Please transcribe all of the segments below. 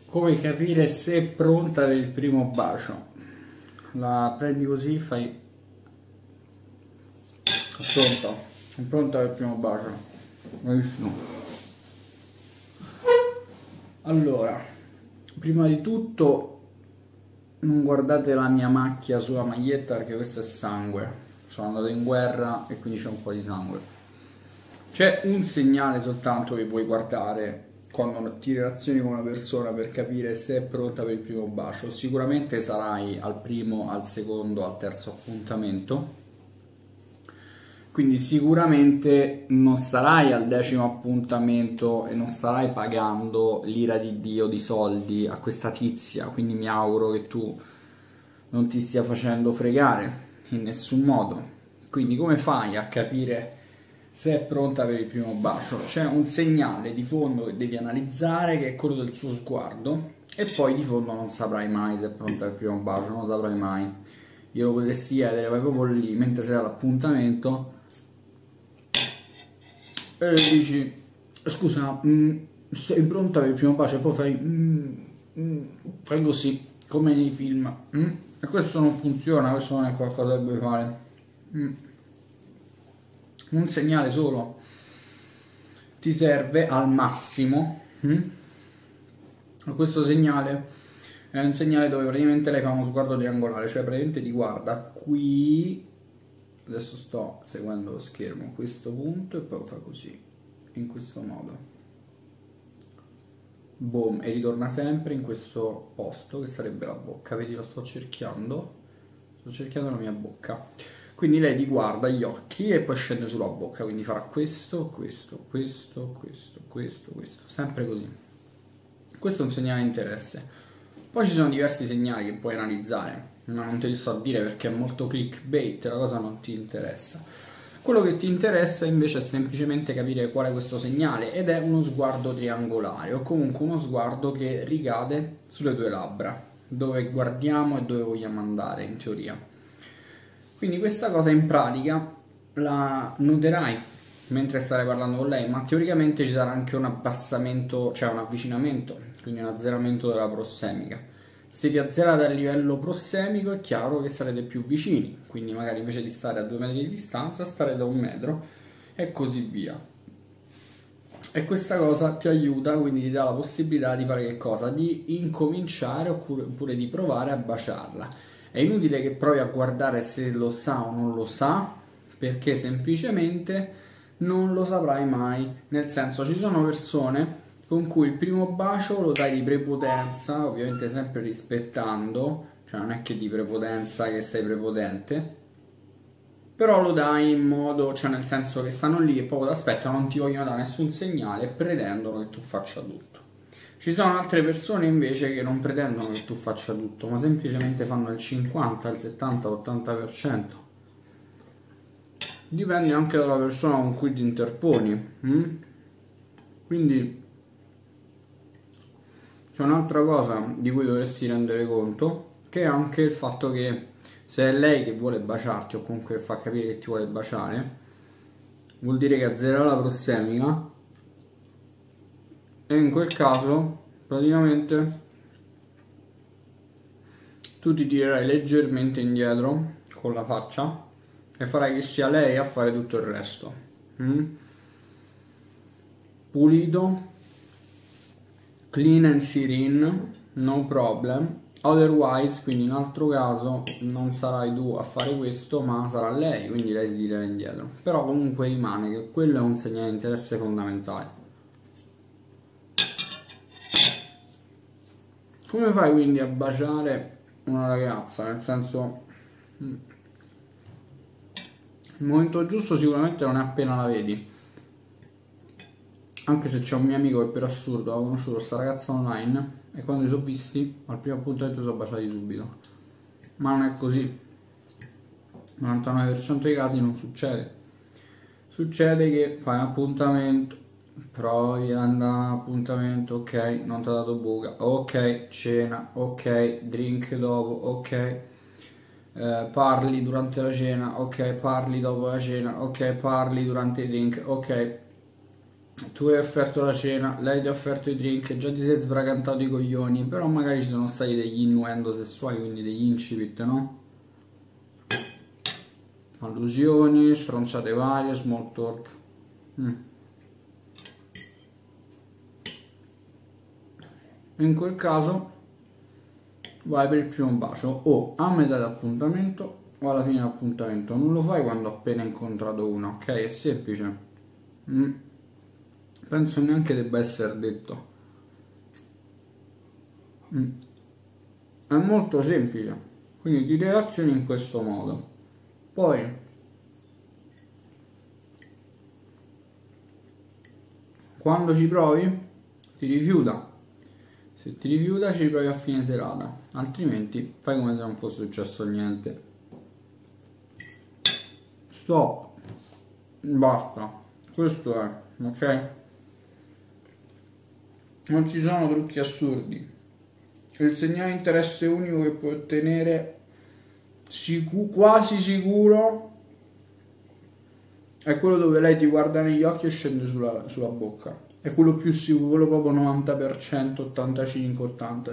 Come capire se è pronta per il primo bacio? La prendi così, fai... È pronta per il primo bacio. Bravissimo. Allora, prima di tutto non guardate la mia macchia sulla maglietta perché questo è sangue. Sono andato in guerra e quindi c'è un po' di sangue. C'è un segnale soltanto che vuoi guardare quando ti relazioni con una persona per capire se è pronta per il primo bacio. Sicuramente sarai al primo, al secondo, al terzo appuntamento, quindi sicuramente non starai al 10° appuntamento e non starai pagando l'ira di Dio di soldi a questa tizia, quindi mi auguro che tu non ti stia facendo fregare in nessun modo. Quindi come fai a capire se è pronta per il primo bacio? C'è un segnale di fondo che devi analizzare, che è quello del suo sguardo, e poi di fondo non saprai mai se è pronta per il primo bacio, non lo saprai mai. Io lo potresti chiedere, vai proprio lì mentre sei all'appuntamento e dici scusa, sei pronta per il primo bacio? E poi fai così come nei film, e questo non funziona, questo non è qualcosa che devi fare. Un segnale solo ti serve al massimo. Questo segnale è un segnale dove praticamente lei fa uno sguardo triangolare, cioè praticamente ti guarda qui, adesso sto seguendo lo schermo, questo punto, e poi lo fa così, in questo modo, boom, e ritorna sempre in questo posto che sarebbe la bocca. Vedi, lo sto cerchiando la mia bocca. Quindi lei ti guarda gli occhi e poi scende sulla bocca, quindi farà questo, questo, questo, questo, questo, questo, sempre così. Questo è un segnale di interesse. Poi ci sono diversi segnali che puoi analizzare, ma non te li sto a dire perché è molto clickbait, la cosa non ti interessa. Quello che ti interessa invece è semplicemente capire qual è questo segnale, ed è uno sguardo triangolare, o comunque uno sguardo che ricade sulle tue labbra, dove guardiamo e dove vogliamo andare in teoria. Quindi questa cosa in pratica la noterai mentre starai parlando con lei, ma teoricamente ci sarà anche un abbassamento, cioè un avvicinamento, quindi un azzeramento della prossemica. Se vi azzerate a livello prossemico è chiaro che sarete più vicini, quindi magari invece di stare a 2 metri di distanza starete a 1 metro e così via. E questa cosa ti aiuta, quindi ti dà la possibilità di fare che cosa? Di incominciare oppure di provare a baciarla. È inutile che provi a guardare se lo sa o non lo sa, perché semplicemente non lo saprai mai. Nel senso, ci sono persone con cui il primo bacio lo dai di prepotenza, ovviamente sempre rispettando, cioè non è che di prepotenza che sei prepotente, però lo dai in modo, cioè nel senso che stanno lì e proprio ti aspettano, non ti vogliono dare nessun segnale e pretendono che tu faccia tutto. Ci sono altre persone invece che non pretendono che tu faccia tutto, ma semplicemente fanno il 50, il 70, l'80%. Dipende anche dalla persona con cui ti interponi. Quindi c'è un'altra cosa di cui dovresti rendere conto, che è anche il fatto che se è lei che vuole baciarti o comunque fa capire che ti vuole baciare, vuol dire che azzererà la prossemica, e in quel caso praticamente tu ti tirerai leggermente indietro con la faccia e farai che sia lei a fare tutto il resto. Pulito, clean and serene, no problem. Otherwise, quindi in altro caso non sarai tu a fare questo ma sarà lei, quindi lei si tirerà indietro, però comunque rimane che quello è un segnale di interesse fondamentale. Come fai quindi a baciare una ragazza? Nel senso, il momento giusto sicuramente non è appena la vedi, anche se c'è un mio amico che per assurdo ha conosciuto questa ragazza online e quando li sono visti al primo appuntamento sono baciati subito, ma non è così. Il 99% dei casi non succede. Succede che fai un appuntamento, provi ad andare appuntamento, ok, non ti ha dato buca, ok, cena, ok, drink dopo, ok, parli durante la cena, ok, parli dopo la cena, ok, parli durante i drink, ok. tu hai offerto la cena, lei ti ha offerto i drink, già ti sei sbracantato i coglioni, però magari ci sono stati degli innuendo sessuali, quindi degli incipit, no? Allusioni, stronzate varie, small talk. In quel caso vai per il primo bacio o a metà dell'appuntamento o alla fine dell'appuntamento. Non lo fai quando ho appena incontrato uno, ok? È semplice. Penso neanche debba essere detto. È molto semplice. Quindi ti relazioni in questo modo. Poi quando ci provi ti rifiuta. Se ti rifiuta ci provi a fine serata, altrimenti fai come se non fosse successo niente. Stop. Basta. Questo è, ok? Non ci sono trucchi assurdi. Il segnale interesse unico che puoi ottenere quasi sicuro è quello dove lei ti guarda negli occhi e scende sulla bocca. È quello più sicuro, quello proprio 90%, 85, 80.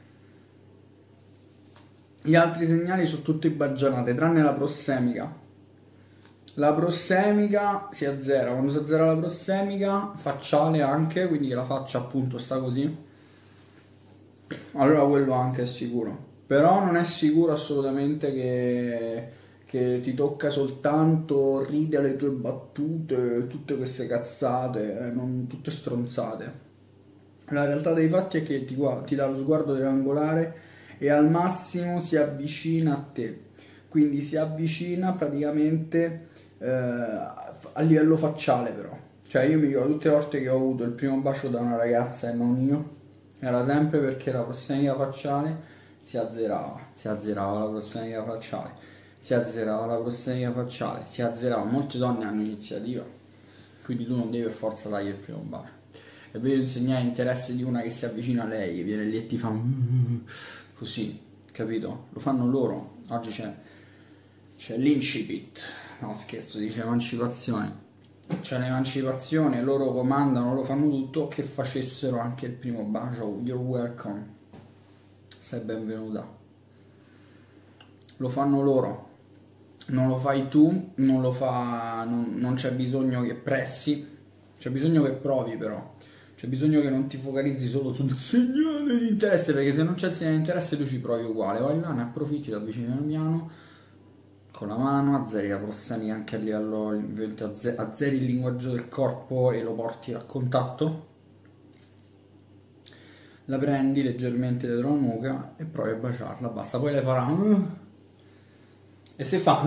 Gli altri segnali sono tutti baggianate, tranne la prossemica. La prossemica si azzera, quando si azzera la prossemica, facciale anche, quindi che la faccia appunto sta così, allora quello anche è sicuro. Però non è sicuro assolutamente che ti tocca soltanto, ride alle tue battute, tutte queste cazzate, tutte stronzate. La realtà dei fatti è che ti dà lo sguardo triangolare e al massimo si avvicina a te, quindi si avvicina praticamente a livello facciale però. Cioè io mi ricordo tutte le volte che ho avuto il primo bacio da una ragazza e non io, era sempre perché la prossemica facciale si azzerava la prossemica facciale, si azzerava la prossemica facciale, si azzerava. Molte donne hanno iniziativa, quindi tu non devi per forza dargli il primo bacio. E vedi un segnale di interesse di una che si avvicina a lei, che viene lì e ti fa così, capito? Lo fanno loro. Oggi c'è l'incipit, no scherzo, dice emancipazione. C'è l'emancipazione, loro comandano, lo fanno tutto, che facessero anche il primo bacio. You're welcome, sei benvenuta. Lo fanno loro, non lo fai tu, non c'è bisogno che pressi, c'è bisogno che provi però. C'è bisogno che non ti focalizzi solo sul segnale di interesse, perché se non c'è il segnale di interesse tu ci provi uguale. Vai là, ne approfitti, ti avvicini piano piano, con la mano, azzeri la prossemica anche a livello, azzeri il linguaggio del corpo e lo porti a contatto. La prendi leggermente dietro la nuca e provi a baciarla, basta. Poi lei farà e se fa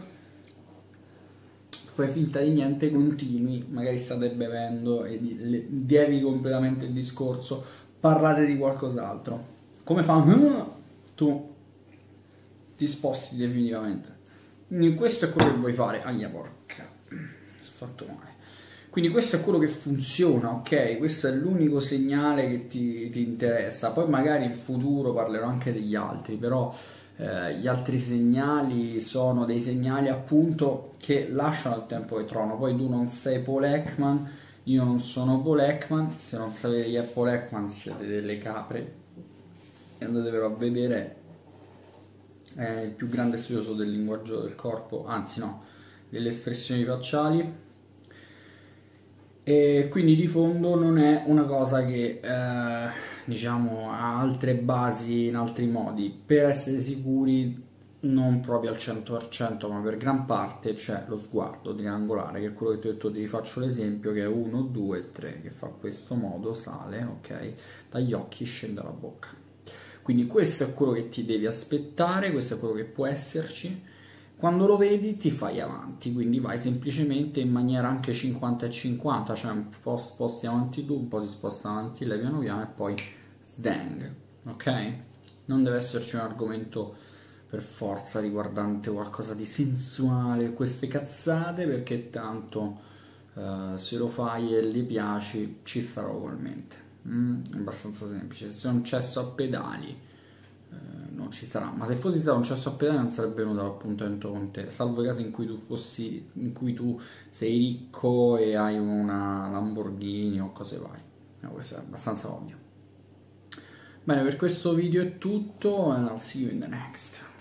fai finta di niente, continui, magari state bevendo e devi completamente il discorso, parlate di qualcos'altro. Come fa tu ti sposti definitivamente. Quindi questo è quello che vuoi fare. Aia porca, mi sono fatto male. Quindi questo è quello che funziona, ok? Questo è l'unico segnale che ti interessa. Poi magari in futuro parlerò anche degli altri, però gli altri segnali sono dei segnali appunto che lasciano il tempo che trovano. Poi tu non sei Paul Ekman, io non sono Paul Ekman. Se non sapete chi è Paul Ekman siete delle capre e andatevelo a vedere. È il più grande studioso del linguaggio del corpo, anzi no, delle espressioni facciali, e quindi di fondo non è una cosa che diciamo ha altre basi in altri modi. Per essere sicuri, non proprio al 100%, ma per gran parte c'è lo sguardo triangolare, che è quello che ti ho detto. Ti rifaccio l'esempio, che è 1, 2, 3, che fa questo modo, sale, ok, dagli occhi scende alla bocca. Quindi questo è quello che ti devi aspettare, questo è quello che può esserci. Quando lo vedi ti fai avanti, quindi vai semplicemente in maniera anche 50 e 50, cioè un po' sposti avanti tu, un po' si sposta avanti lei piano piano e poi sdang, ok? Non deve esserci un argomento per forza riguardante qualcosa di sensuale, queste cazzate, perché tanto se lo fai e gli piaci ci starà ugualmente. È abbastanza semplice. Se è un cesso a pedali non ci sarà. Ma se fossi stato un cesso a pedale non sarebbe venuto all'appuntamento con te, salvo i casi in cui tu sei ricco e hai una Lamborghini o cose varie. Questo è abbastanza ovvio. Bene, per questo video è tutto and I'll see you in the next.